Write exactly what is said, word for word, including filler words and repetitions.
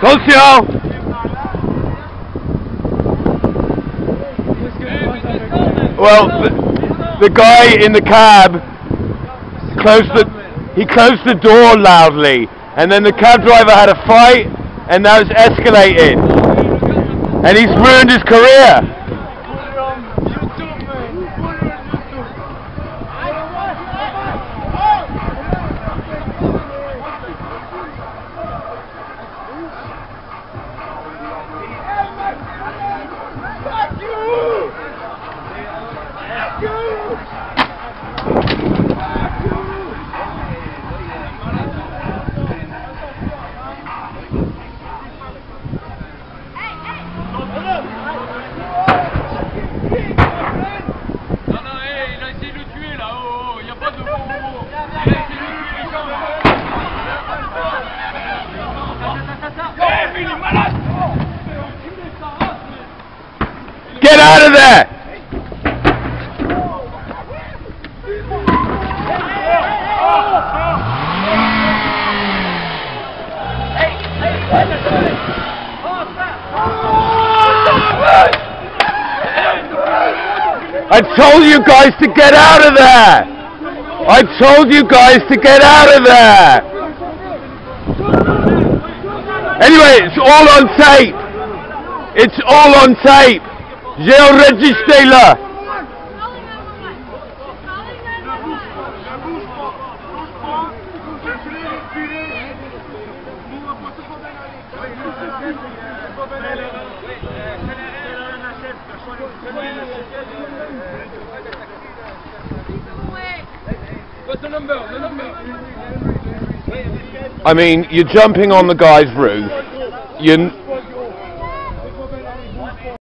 Attention! Well, the, the guy in the cab closed the he closed the door loudly, and then the cab driver had a fight, and now it's escalating, and he's ruined his career. Get out of there! I told you guys to get out of there! I told you guys to get out of there! Anyway, it's all on tape! It's all on tape! J'ai enregistré là! I mean, you're jumping on the guy's roof. You're